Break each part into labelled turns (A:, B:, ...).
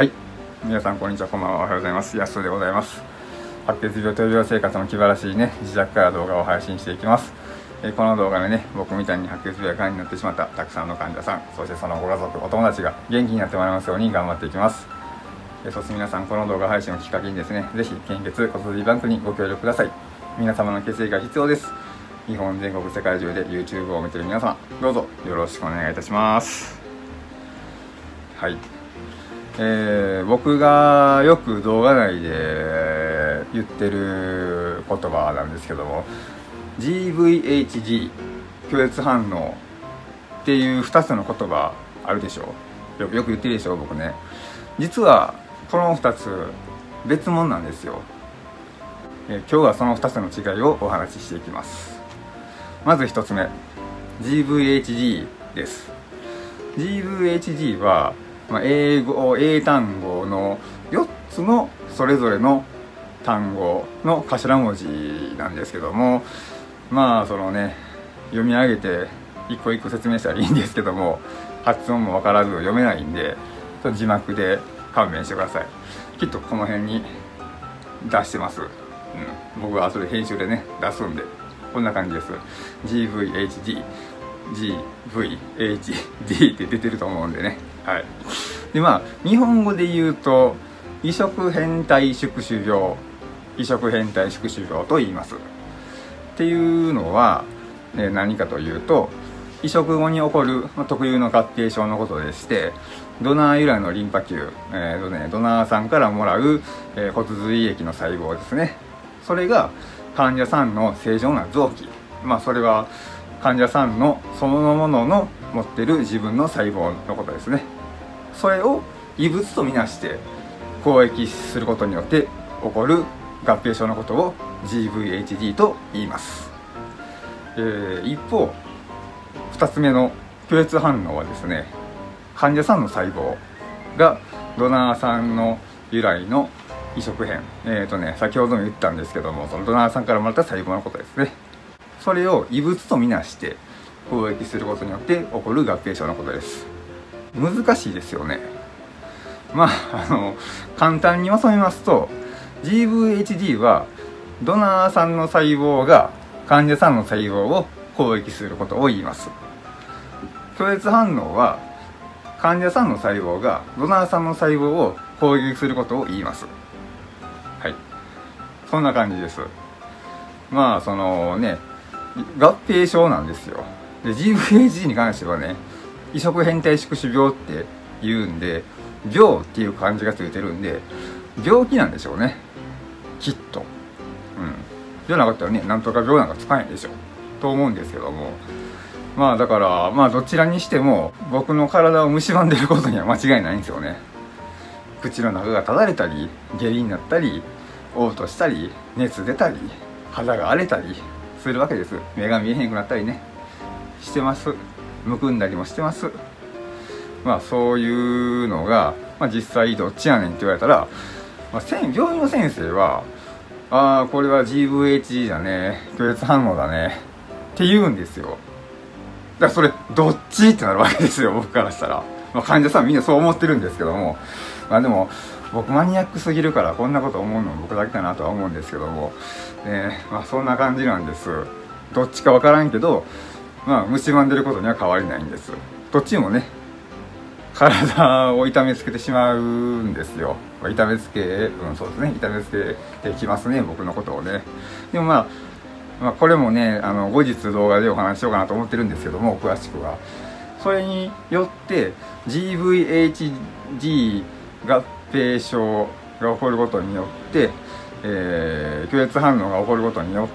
A: はい、皆さんこんにちは、こんばんは、おはようございます。やすでございます。白血病という病生活の気晴らしいね、自宅から動画を配信していきます。この動画でね、僕みたいに白血病やがんになってしまったたくさんの患者さん、そしてそのご家族、お友達が元気になってもらいますように頑張っていきます。そして皆さん、この動画配信をきっかけにですね、ぜひ献血骨髄バンクにご協力ください。皆様の血液が必要です。日本全国世界中で YouTube を見ている皆様、どうぞよろしくお願いいたします。はい、僕がよく動画内で言ってる言葉なんですけども、 GVHD 拒絶反応っていう2つの言葉あるでしょう。よく言ってるでしょう。僕ね、実はこの2つ別物なんですよ。今日はその2つの違いをお話ししていきます。まず1つ目、 GVHD です。 GVHD は英単語の4つのそれぞれの単語の頭文字なんですけども、そのね、読み上げて一個一個説明したらいいんですけども、発音も分からず読めないんで、字幕で勘弁してください。きっとこの辺に出してます。僕は後で編集でね出すんで、こんな感じです。 GVHD GVHD って出てると思うんでね。はい。で日本語で言うと移植変態宿主病、移植変態宿主病と言います。っていうのは、何かというと、移植後に起こる特有の合併症のことでして、ドナー由来のリンパ球、ドナーさんからもらう、骨髄液の細胞ですね。それが患者さんの正常な臓器、それは患者さんのそのものの持ってる自分の細胞のことですね。それを異物とみなして交易することによって起こる合併症のことを GVHD と言います。一方、2つ目の拒絶反応はですね、患者さんの細胞がドナーさんの由来の移植片、先ほども言ったんですけども、そのドナーさんからもらった細胞のことですね。それを異物とみなして交易することによって起こる合併症のことです。難しいですよね。簡単にまとめますと、 GVHD はドナーさんの細胞が患者さんの細胞を攻撃することを言います。拒絶反応は患者さんの細胞がドナーさんの細胞を攻撃することを言います。はい、そんな感じです。そのね、合併症なんですよ。で GVHD に関してはね、移植変態宿主病って言うんで、病っていう漢字がついてるんで病気なんでしょうね、きっと。じゃなかったらね、なんとか病なんか使えないでしょと思うんですけども、だからどちらにしても僕の体を蝕んでることには間違いないんですよね。口の中がただれたり、下痢になったり、嘔吐したり、熱出たり、肌が荒れたりするわけです。目が見えへんくなったりねしてます。むくんだりもしてます。そういうのが、実際どっちやねんって言われたら、病院の先生はこれは GVHD だね、拒絶反応だねって言うんですよ。だからそれどっちってなるわけですよ、僕からしたら。患者さんみんなそう思ってるんですけども、でも僕マニアックすぎるからこんなこと思うの僕だけかなとは思うんですけども、そんな感じなんです。どっちかわからんけど蝕んでることには変わりないんです。どっちもね、体を痛めつけてしまうんですよ。痛めつけ、そうですね、痛めつけてきますね、僕のことをね。でもこれもね、後日動画でお話しようかなと思ってるんですけども、詳しくはそれによって GVHD 合併症が起こることによって、拒絶反応が起こることによって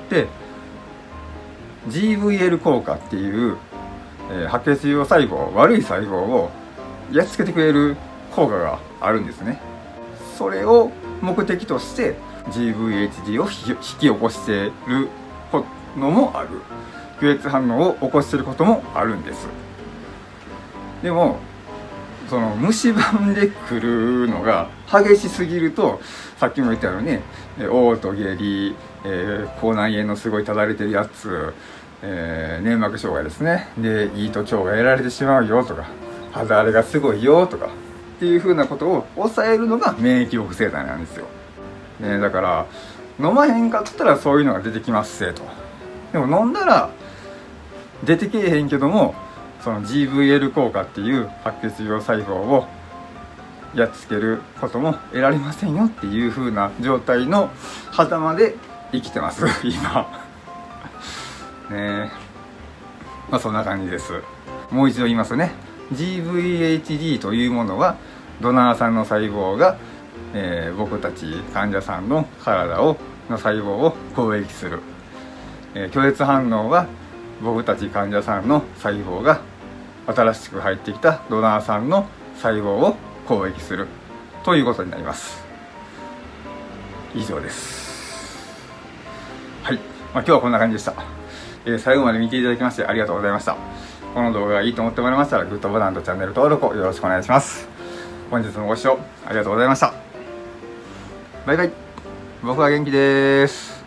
A: GVL 効果っていう、白血病細胞、悪い細胞をやっつけてくれる効果があるんですね。それを目的として GVHD を引き起こしているのもある。拒絶反応を起こしていることもあるんです。でもその蝕んでくるのが激しすぎると、さっきも言ったようにね、嘔吐、下痢、口内炎のすごいただれてるやつ、粘膜障害ですね。で、胃と腸がやられてしまうよとか、肌荒れがすごいよとか、 っていうふうなことを抑えるのが免疫抑制剤なんですよ。ね、だから飲まへんかったらそういうのが出てきますせと。でも飲んだら出てけえへんけども、その GVL 効果っていう白血病細胞をやっつけることも得られませんよっていう風な状態の狭間で生きてます今ね。まあそんな感じです。もう一度言いますね。 GVHD というものはドナーさんの細胞が、僕たち患者さんの体の細胞を攻撃する、拒絶反応は僕たち患者さんの細胞が新しく入ってきたドナーさんの細胞を攻撃するということになります。以上です。はい、今日はこんな感じでした。最後まで見ていただきましてありがとうございました。この動画がいいと思ってもらえましたらグッドボタンとチャンネル登録をよろしくお願いします。本日もご視聴ありがとうございました。バイバイ。僕は元気です。